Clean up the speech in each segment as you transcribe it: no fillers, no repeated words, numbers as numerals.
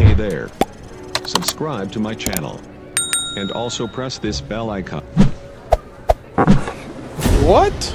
Hey there. Subscribe to my channel. And also press this bell icon. What?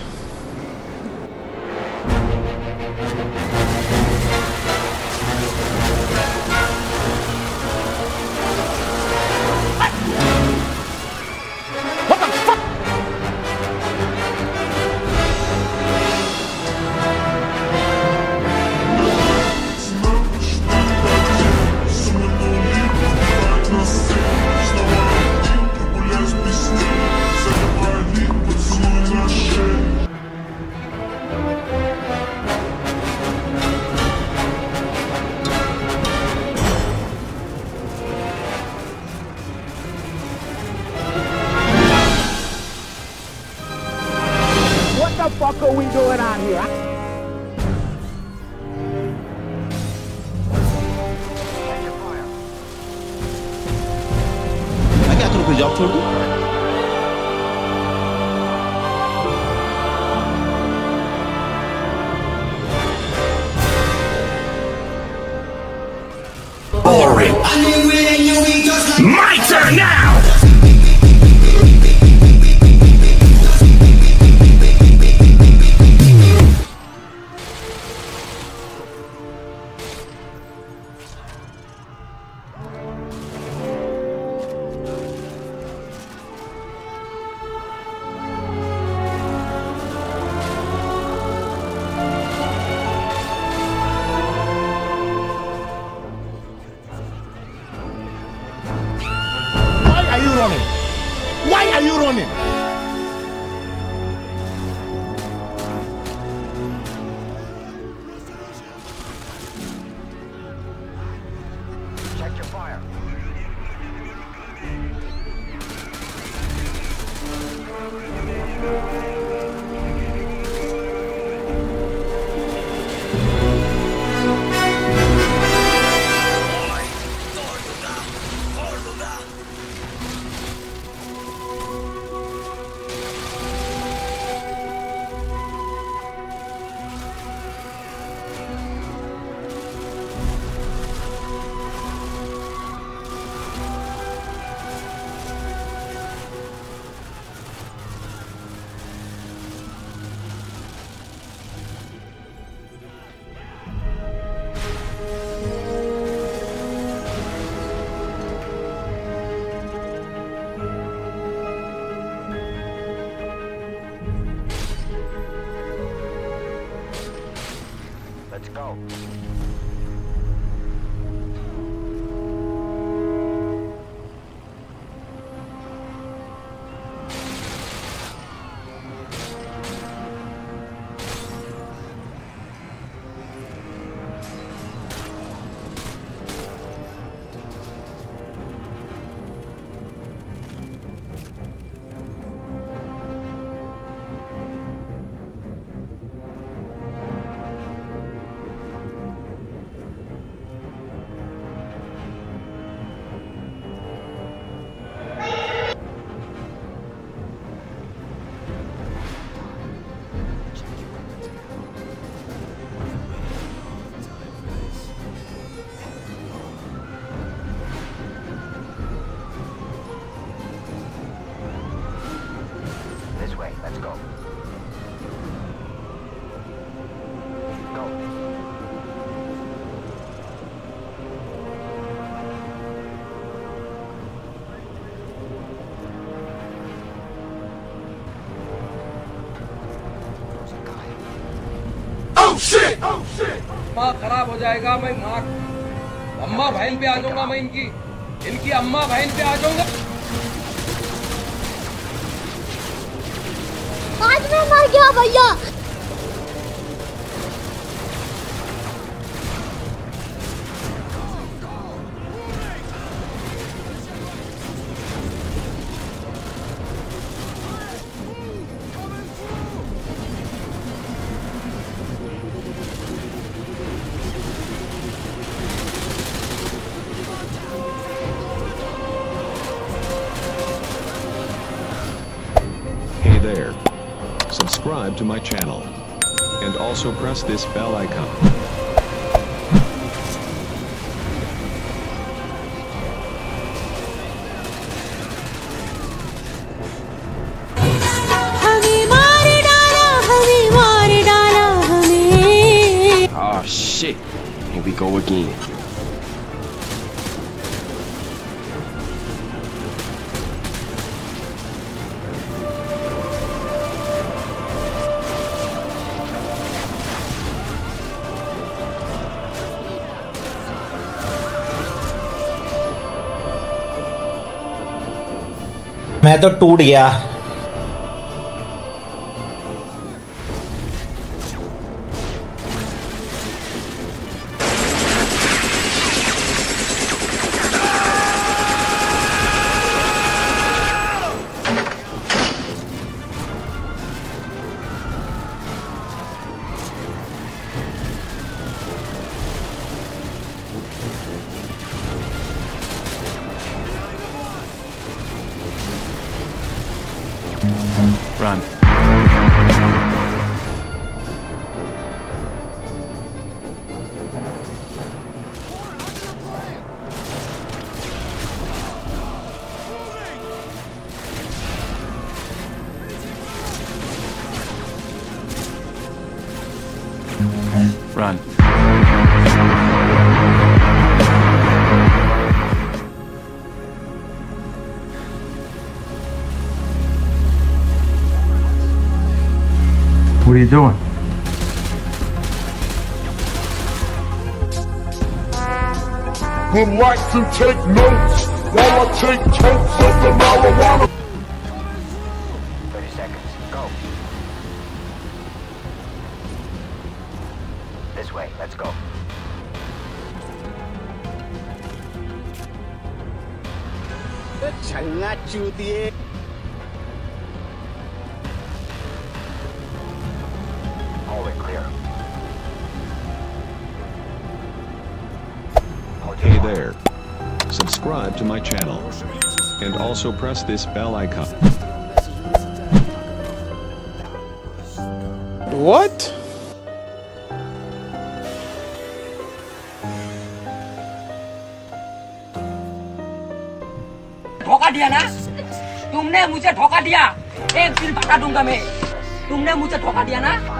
What the fuck are we doing out here? मैं क्या करूँ फिर job छोड़ दूँ? Boring. My turn now. Why are you running? Check your fire. Let's go. Let's go. Go. Oh shit! Oh shit! अम्मा खराब हो जाएगा। मैं माँ अम्मा बहन पे आ जाऊंगा। मैं इनकी अम्मा बहन पे आ जाऊंगा। आज मैं मर गया भैया। Hey there. Subscribe to my channel. And also press this bell icon. shit. Here we go again. मैं तो टूट गया। Run. Run. What are you doing? Would like to take notes while I take totes of the marijuana. 30 seconds. Go. This way. Let's go. Hallway clear. Hey there. Subscribe to my channel. And also press this bell icon. What? धोखा दिया ना? तुमने मुझे धोखा दिया। एक दिन बता दूंगा मैं। तुमने मुझे धोखा दिया ना?